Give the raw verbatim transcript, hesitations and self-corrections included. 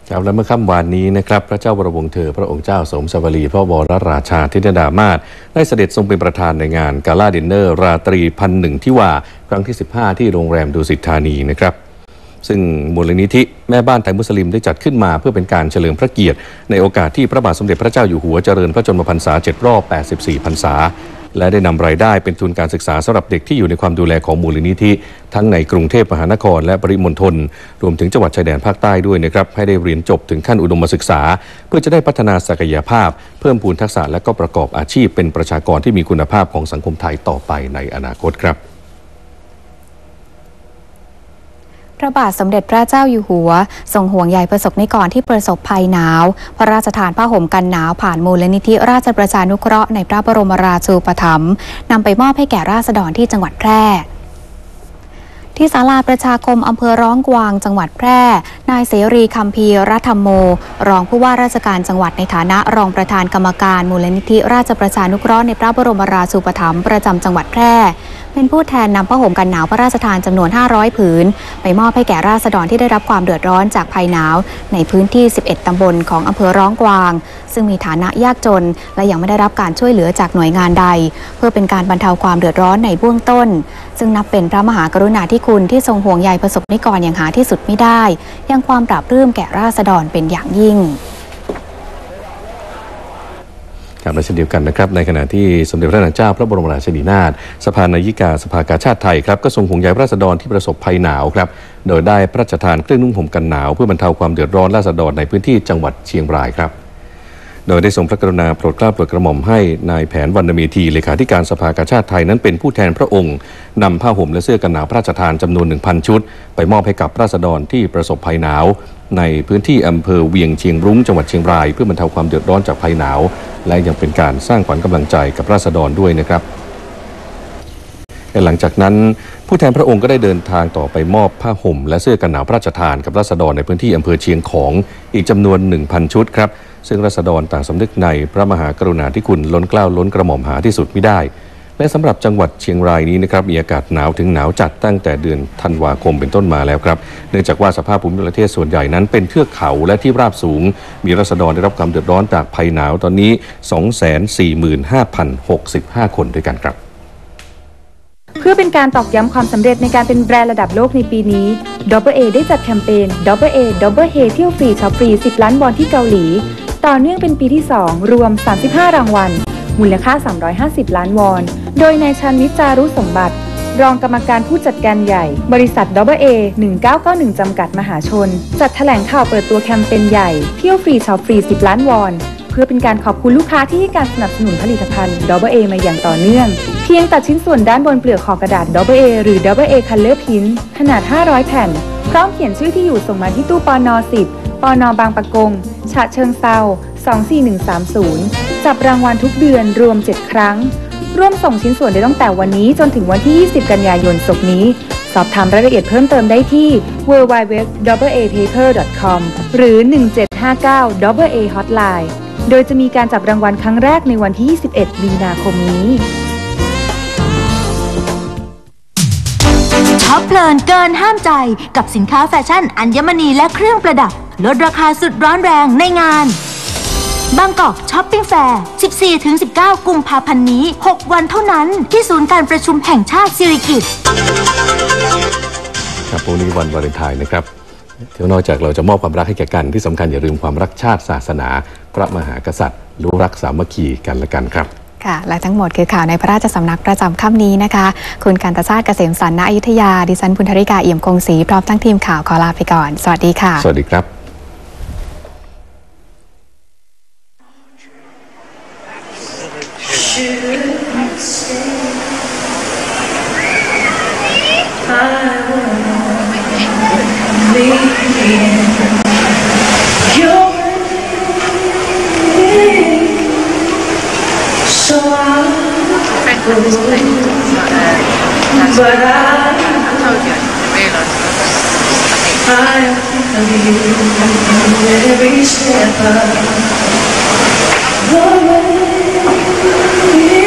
ครับและเมื่อค่ำวานนี้นะครับพระเจ้าวรวงศ์เธอพระองค์เจ้าสมสวลีพระวรราชาธินดามาศได้เสด็จทรงเป็นประธานในงานกาลาดินเนอร์ราตรีพันหนึ่งที่ว่าครั้งที่สิบห้าที่โรงแรมดุสิตธานีนะครับซึ่งมูลนิธิแม่บ้านไทยมุสลิมได้จัดขึ้นมาเพื่อเป็นการเฉลิมพระเกียรติในโอกาสที่พระบาทสมเด็จพระเจ้าอยู่หัวเจริญพระชนมพรรษาเจ็ดรอบแปดสิบสี่พรรษาและได้นำรายได้เป็นทุนการศึกษาสำหรับเด็กที่อยู่ในความดูแลของมูลนิธิทั้งในกรุงเทพมหานครและปริมณฑลรวมถึงจังหวัดชายแดนภาคใต้ด้วยนะครับให้ได้เรียนจบถึงขั้นอุดมศึกษาเพื่อจะได้พัฒนาศักยภาพเพิ่มพูนทักษะและก็ประกอบอาชีพเป็นประชากรที่มีคุณภาพของสังคมไทยต่อไปในอนาคตครับพระบาทสมเด็จพระเจ้าอยู่หัวทรงห่วงใยประสบนิกรที่ประสบภัยหนาวพระราชทานผ้าห่มกันหนาวผ่านมูลนิธิราชประชานุเคราะห์ในพระบรมราชูปถัมภ์นำไปมอบให้แก่ราษฎรที่จังหวัดแพร่ที่ศาลาประชาคมอำเภอร้องกวางจังหวัดแพร่นายเสรีคัมภีร์รัฐธรรมโมรองผู้ว่าราชการจังหวัดในฐานะรองประธานกรรมการมูลนิธิราชประชานุเคราะห์ในพระบรมราชูปถัมภ์ประจำจังหวัดแพร่เป็นผู้แทนนำผ้าห่มกันหนาวพระราชทานจำนวนห้าร้อยผืนไปมอบให้แก่ราษฎรที่ได้รับความเดือดร้อนจากภัยหนาวในพื้นที่สิบเอ็ดตำบลของอำเภอร้องกวางซึ่งมีฐานะยากจนและยังไม่ได้รับการช่วยเหลือจากหน่วยงานใดเพื่อเป็นการบรรเทาความเดือดร้อนในเบื้องต้นซึ่งนับเป็นพระมหากรุณาธิคุณที่ทรงห่วงใยประสบนิกรอย่างหาที่สุดไม่ได้ยังความปราบปลื้มแก่ราษฎรเป็นอย่างยิ่งครับและเช่นเดียวกันนะครับในขณะที่สมเด็จพระนางเจ้าพระบรมราชินีนาถสภานายิกาสภากาชาติไทยครับก็ทรงห่วงใยราษฎรที่ประสบภัยหนาวครับโดยได้พระราชทานเครื่องนุ่งห่มกันหนาวเพื่อบรรเทาความเดือดร้อนราษฎรในพื้นที่จังหวัดเชียงรายครับโดยได้ทรงพระกรุณาโปรดเกล้าโปรดกระหม่อมให้นายแผนวรรณเมธีเลขาธิการสภากาชาติไทยนั้นเป็นผู้แทนพระองค์นำผ้าห่มและเสื้อกันหนาวพระราชทานจำนวน หนึ่งพัน ชุดไปมอบให้กับราษฎรที่ประสบภัยหนาวในพื้นที่อำเภอเวียงเชียงรุ้งจังหวัดเชียงรายเพื่อบรรเทาความเดือดร้อนจากภัยหนาวและยังเป็นการสร้างขวัญกำลังใจกับราษฎรด้วยนะครับหลังจากนั้นผู้แทนพระองค์ก็ได้เดินทางต่อไปมอบผ้าห่มและเสื้อกันหนาวพระราชทานกับราษฎรในพื้นที่อำเภอเชียงของอีกจำนวน หนึ่งพัน ชุดครับซึ่งราษฎรต่างสำนึกในพระมหากรุณาธิคุณล้นเกล้าล้นกระหม่อมหาที่สุดมิได้และสำหรับจังหวัดเชียงรายนี้นะครับมีอากาศหนาวถึงหนาวจัดตั้งแต่เดือนธันวาคมเป็นต้นมาแล้วครับเนื่องจากว่าสภาพภูมิประเทศส่วนใหญ่นั้นเป็นเทือกเขาและที่ราบสูงมีราษฎรได้รับความเดือดร้อนจากภัยหนาวตอนนี้ สองแสนสี่หมื่นห้าพันหกสิบห้า คนด้วยกันครับเพื่อเป็นการตอกย้ำความสำเร็จในการเป็นแบรนด์ระดับโลกในปีนี้ ดับเบิลเอ ได้จัดแคมเปญ ดับเบิลเอ ดับเบิลเฮ เที่ยวฟรีช็อปฟรีสิบล้านวอนที่เกาหลีต่อเนื่องเป็นปีที่สองรวมสามสิบห้ารางวัลมูลค่าสามร้อยห้าสิบล้านวอนโดยนายชาญวิทย์จารุสมบัติรองกรรมการผู้จัดการใหญ่บริษัท ดับเบิลเอ หนึ่งเก้าเก้าหนึ่ง จำกัดมหาชนจัดแถลงข่าวเปิดตัวแคมเปญใหญ่เที่ยวฟรีช็อปฟรีสิบล้านวอนเพื่อเป็นการขอบคุณลูกค้าที่ให้การสนับสนุนผลิตภัณฑ์ ดับเบิลเอ มาอย่างต่อเนื่องเพียงตัดชิ้นส่วนด้านบนเปลือกห่อกระดาษ ดับเบิลเอ หรือ ดับเบิลเอ Color Print ขนาดห้าร้อยแผ่นพร้อมเขียนชื่อที่อยู่ส่งมาที่ตู้ปนสิบปนบางปะกงฉะเชิงเทราสองสี่หนึ่งสามศูนย์จับรางวัลทุกเดือนรวมเจ็ดครั้งร่วมส่งชิ้นส่วนได้ตั้งแต่วันนี้จนถึงวันที่ยี่สิบกันยายนศกนี้สอบถามรายละเอียดเพิ่มเติมได้ที่ ดับเบิลยู ดับเบิลยู ดับเบิลยู ดับเบิลยู ดอท ดับเบิลเอ เพเปอร์ ดอท คอม หรือหนึ่งเจ็ดห้าเก้า ดับเบิลเอ Hotline โดยจะมีการจับรางวัลครั้งแรกในวันที่ยี่สิบเอ็ดมีนาคมนี้ช็อปเพลินเกินห้ามใจกับสินค้าแฟชั่นอัญมณีและเครื่องประดับลดราคาสุดร้อนแรงในงานบางกอกช้อปปิ้งแฟร์ สิบสี่ถึงสิบเก้า กุมภาพันธ์นี้หกวันเท่านั้นที่ศูนย์การประชุมแห่งชาติสิริกิติ์ครับวันนี้วันวาเลนไทน์นะครับเดี๋ยวนอกจากเราจะมอบความรักให้แก่กันที่สำคัญอย่าลืมความรักชาติศาสนาพระมหากษัตริย์รู้รักสามัคคีกันและกันครับค่ะและทั้งหมดคือข่าวในพระราชสำนักประจำค่ำนี้นะคะคุณกันตชาติเกษมสันต์ณอยุธยาดิฉันพุนธริกาเอี่ยมคงศรีพร้อมทั้งทีมข่าวขอลาไปก่อนสวัสดีค่ะสวัสดีครับ But I, I told you, I feel you every step of the way.